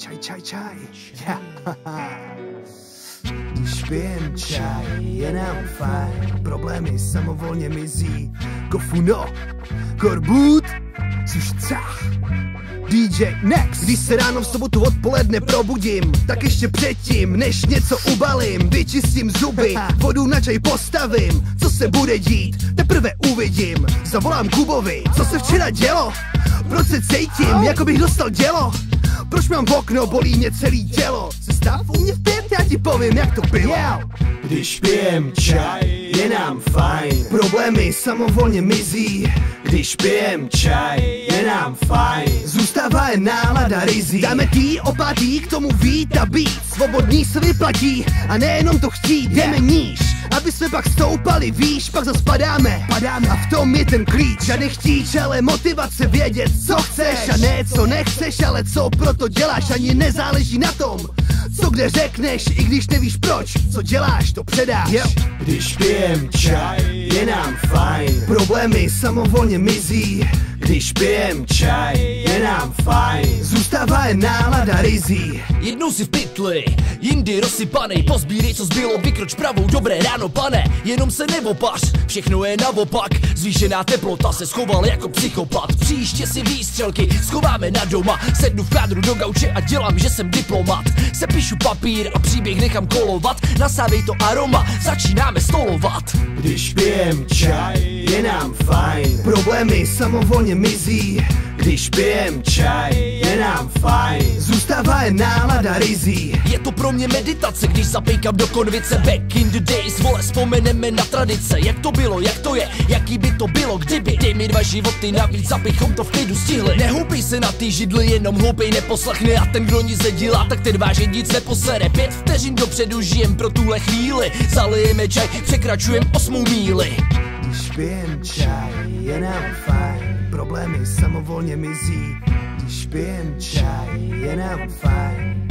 Čaj. Když pijem čaj, je nám fajn, problémy samovolně mizí. Kofuno, korbut, což cach. DJ Next. Když se ráno v sobotu odpoledne probudím, tak ještě předtím, než něco ubalím, vyčistím zuby, vodu na čaj postavím. Co se bude dít, teprve uvidím. Zavolám Kubovi, co se včera dělo. Proč se cítím, jako bych dostal dělo. Proč mám v okno, bolí mě celý tělo. Sestav u mě v 5, já ti povím, jak to bylo. Když pijem čaj, je nám fajn, problémy samovolně mizí. Když pijem čaj, je nám fajn, zůstává jen nálada rizí. Dáme tý opátý, k tomu vít a být. Svobodný se vyplatí a nejenom to chtít. Jdeme níž, aby jsme pak stoupali výš. Pak zas padáme a v tom je ten klíč. Žádný chtíč, ale motivace vědět, co chceš a ne co nechceš, ale co proto děláš. Ani nezáleží na tom, co kde řekneš, i když nevíš proč. Co děláš, to předáš. Když pijem čaj, je nám fajn, problémy samovolně mizí. Když pijem čaj, je nám fajn, zůstává jen nálada rizí. Jednou si v pytli, jindy rozsypanej, pozbírej co zbylo, vykroč pravou, dobré ráno pane. Jenom se neopař, všechno je naopak. Zvýšená teplota, se schoval jako psychopat. Příště si výstřelky schováme na doma. Sednu v kádru do gauče a dělám, že jsem diplomat. Sepíšu papír a příběh nechám kolovat. Nasávej to aroma, začínáme stolovat. Když pijem čaj, je nám fajn, problémy samovolně mizí. Když pijem čaj, je nám fajn, zůstává jen nálada rizí. Je to pro mě meditace, když zapejkám do konvice. Back in the days, vole, vzpomeneme na tradice. Jak to bylo, jak to je, jaký by to bylo, kdyby. Dej mi 2 životy navíc, abychom to v klidu stihli. Nehoupej se na ty židly, jenom hloupej neposlechne. A ten, kdo nic nedělá, tak ten vážně nic neposere. 5 vteřin dopředu žijem pro tuhle chvíli. Zalijeme čaj, překračujem 8 míli. Když pijem čaj, je nám fajn, problémy samovolně mizí. Když pijem čaj, je nám fajn.